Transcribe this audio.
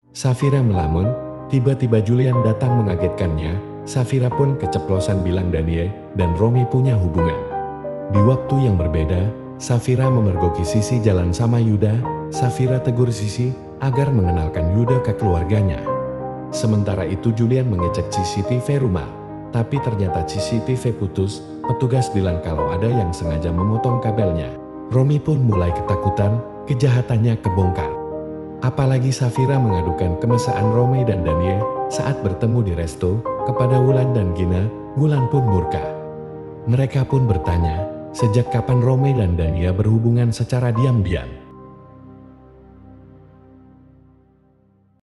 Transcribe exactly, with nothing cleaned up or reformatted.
Safira melamun, tiba-tiba Julian datang mengagetkannya. Safira pun keceplosan bilang Danie dan Romi punya hubungan. Di waktu yang berbeda, Safira memergoki Sisi jalan sama Yuda. Safira tegur Sisi agar mengenalkan Yuda ke keluarganya. Sementara itu Julian mengecek C C T V rumah, tapi ternyata C C T V putus. Petugas bilang kalau ada yang sengaja memotong kabelnya. Romi pun mulai ketakutan, kejahatannya kebongkar. Apalagi Safira mengadukan kemesraan Romi dan Danie saat bertemu di resto kepada Wulan dan Gina. Wulan pun murka. Mereka pun bertanya, sejak kapan Romi dan Dania berhubungan secara diam-diam?